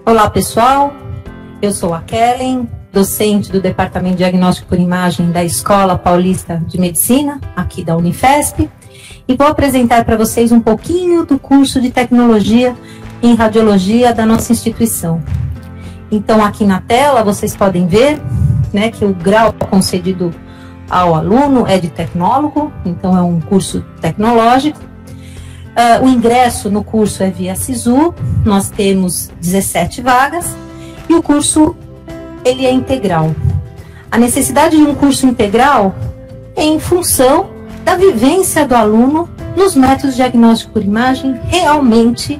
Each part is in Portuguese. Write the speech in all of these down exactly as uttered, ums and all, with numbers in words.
Olá pessoal, eu sou a Kellen, docente do Departamento de Diagnóstico por Imagem da Escola Paulista de Medicina, aqui da Unifesp, e vou apresentar para vocês um pouquinho do curso de Tecnologia em Radiologia da nossa instituição. Então aqui na tela vocês podem ver, né, que o grau concedido ao aluno é de tecnólogo, então é um curso tecnológico. Uh, o ingresso no curso é via SISU, nós temos dezessete vagas, e o curso ele é integral. A necessidade de um curso integral é em função da vivência do aluno nos métodos de diagnóstico por imagem realmente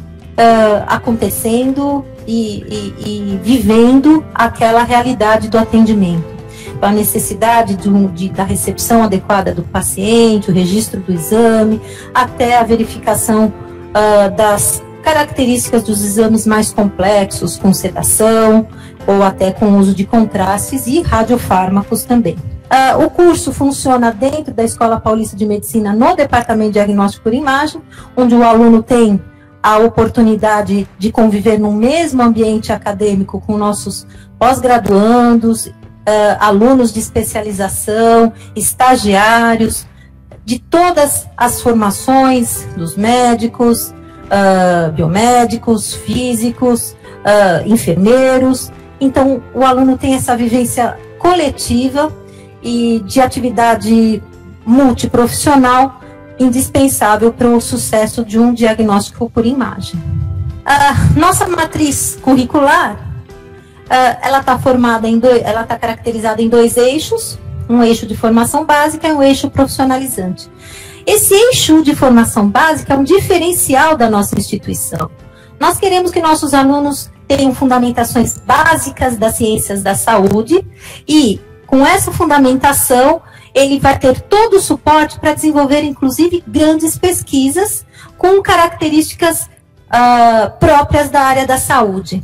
uh, acontecendo e, e, e vivendo aquela realidade do atendimento. A necessidade de um, de, da recepção adequada do paciente, o registro do exame, até a verificação uh, das características dos exames mais complexos, com sedação, ou até com uso de contrastes e radiofármacos também. Uh, o curso funciona dentro da Escola Paulista de Medicina, no Departamento de Diagnóstico por Imagem, onde o aluno tem a oportunidade de conviver no mesmo ambiente acadêmico com nossos pós-graduandos, Uh, alunos de especialização, estagiários, de todas as formações dos médicos, uh, biomédicos, físicos, uh, enfermeiros. Então, o aluno tem essa vivência coletiva e de atividade multiprofissional indispensável para o sucesso de um diagnóstico por imagem. Uh, nossa matriz curricular, Uh, ela está formada em dois, ela está caracterizada em dois eixos, um eixo de formação básica e um eixo profissionalizante. Esse eixo de formação básica é um diferencial da nossa instituição. Nós queremos que nossos alunos tenham fundamentações básicas das ciências da saúde e, com essa fundamentação, ele vai ter todo o suporte para desenvolver, inclusive, grandes pesquisas com características uh, próprias da área da saúde.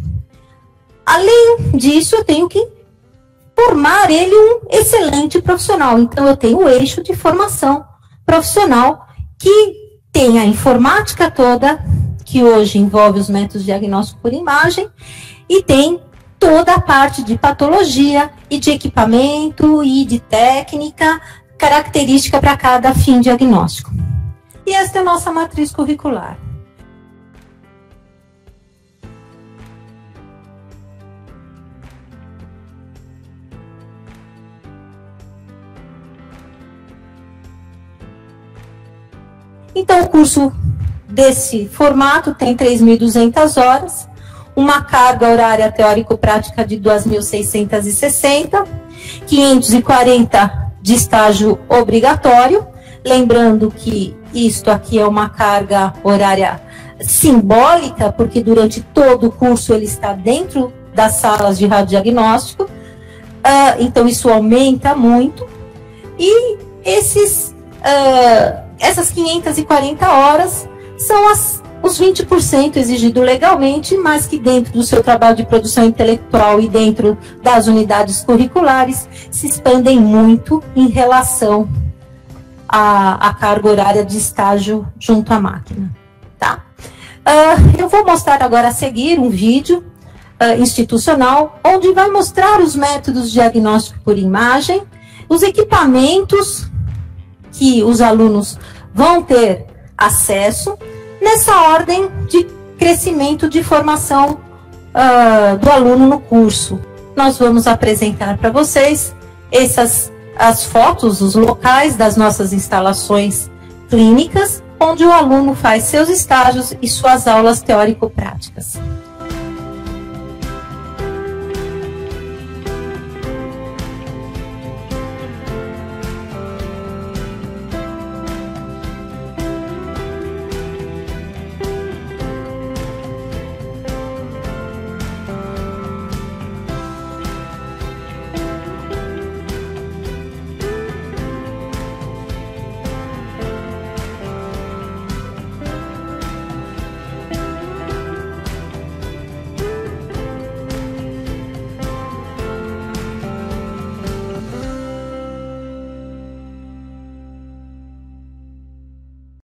Além disso, eu tenho que formar ele um excelente profissional. Então, eu tenho o eixo de formação profissional que tem a informática toda, que hoje envolve os métodos de diagnóstico por imagem, e tem toda a parte de patologia e de equipamento e de técnica, característica para cada fim diagnóstico. E esta é a nossa matriz curricular. Então, o curso desse formato tem três mil e duzentas horas, uma carga horária teórico-prática de duas mil seiscentas e sessenta, quinhentos e quarenta de estágio obrigatório, lembrando que isto aqui é uma carga horária simbólica, porque durante todo o curso ele está dentro das salas de radiodiagnóstico, uh, então isso aumenta muito, e esses... Uh, Essas quinhentas e quarenta horas são as, os vinte por cento exigido legalmente, mas que dentro do seu trabalho de produção intelectual e dentro das unidades curriculares se expandem muito em relação à, à carga horária de estágio junto à máquina. Tá? Uh, eu vou mostrar agora a seguir um vídeo uh, institucional, onde vai mostrar os métodos de diagnóstico por imagem, os equipamentos que os alunos vão ter acesso nessa ordem de crescimento de formação uh, do aluno no curso. Nós vamos apresentar para vocês essas as fotos, os locais das nossas instalações clínicas, onde o aluno faz seus estágios e suas aulas teórico-práticas.